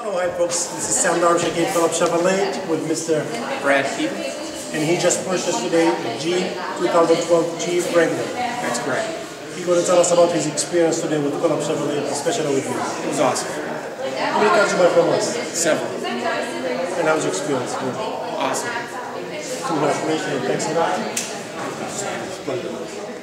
Oh, hi folks, this is Sam Darvish again, Phillips Chevrolet with Mr. Brad Keaton. And he just purchased today a Jeep 2012 Jeep Wrangler. That's correct. He's going to tell us about his experience today with Phillips Chevrolet, especially with you. It was awesome. How many times you buy from us? Several. And how was your experience? Good. Awesome. Too much information. Thanks a lot.